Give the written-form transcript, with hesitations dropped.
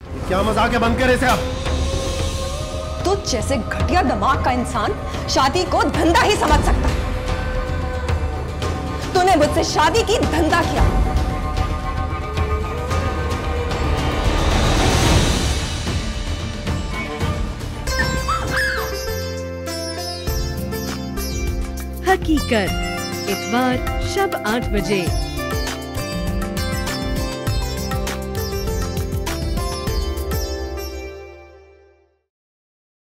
क्या मजाक है, बंद कर इसे अब। तो जैसे घटिया दिमाग का इंसान शादी को धंधा ही समझ सकता है। तूने मुझसे शादी की धंधा किया। हकीकत, इतवार शब 8 बजे।